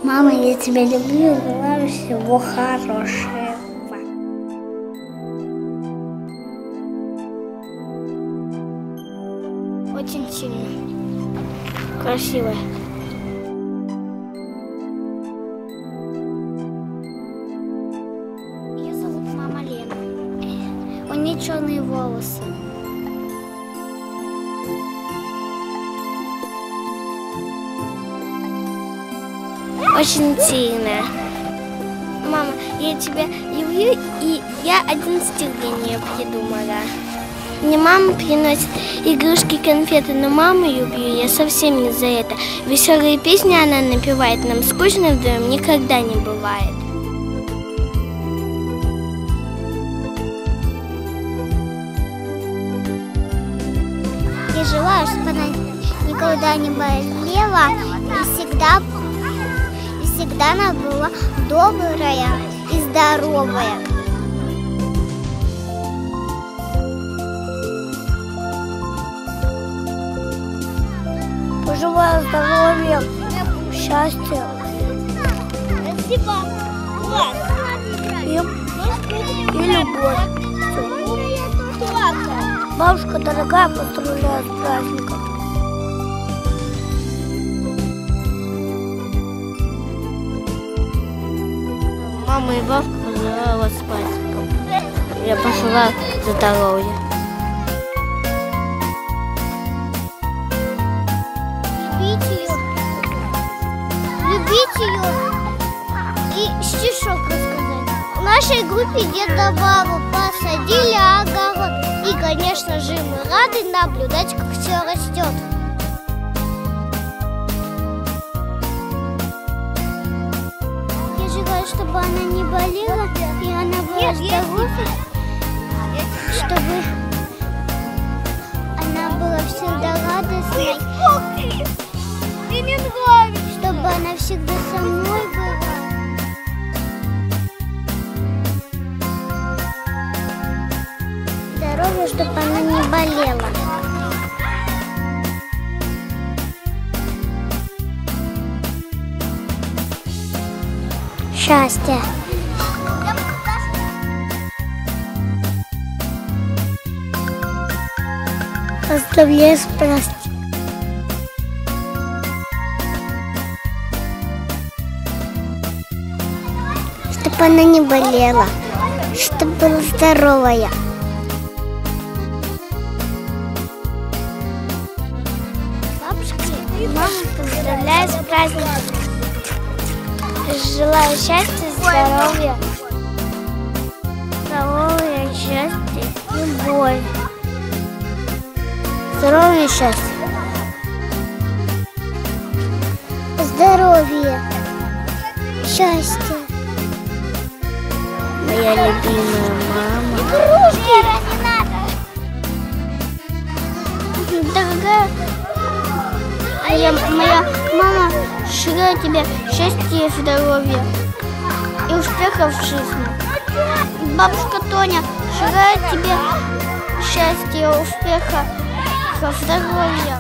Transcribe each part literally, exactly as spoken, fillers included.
Мама, я тебя люблю, желаю всего хорошего. Очень сильно. Красивая. Ее зовут мама Лена. У нее черные волосы. Очень сильная. Мама, я тебя люблю, и я один стих для нее придумала. Мне мама приносит игрушки, конфеты, но маму люблю я совсем не за это. Веселые песни она напевает, нам скучно вдвоем никогда не бывает. Я желаю, чтобы она никогда не болела и всегда, и всегда она была добрая и здоровая. Пожелаю здоровья, счастья. Спасибо. И, и любовь. Бабушка дорогая, поздравляю с праздником. Мама и бабушка поздравляю вас с праздником. Я пожелаю здоровья. Любить ее и стишок рассказать. В нашей группе Деда Бабу посадили огород. И, конечно же, мы рады наблюдать, как все растет. Я желаю, чтобы она не болела, и она была здоровой, чтобы она была всегда радостной. Мне не нравится. Чтобы она всегда со мной была. Здоровье, чтобы она не болела. Счастье. Поздравляю с праздником. Чтобы она не болела, чтобы была здоровая. Бабушки и маму поздравляю с праздником. Желаю счастья, здоровья, здоровья, счастья, любовь. Здоровья, счастья. Здоровье, счастье. Моя любимая мама. Игрушки! Дорогая моя, моя мама, желаю тебе счастья, здоровья и успехов в жизни. Бабушка Тоня, желаю тебе счастья, успеха, здоровья.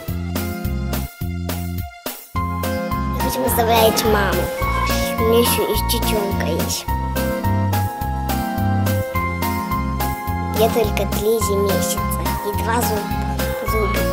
Я хочу поздравить маму. У меня еще и чеченка есть. Я только три месяца и два зуба.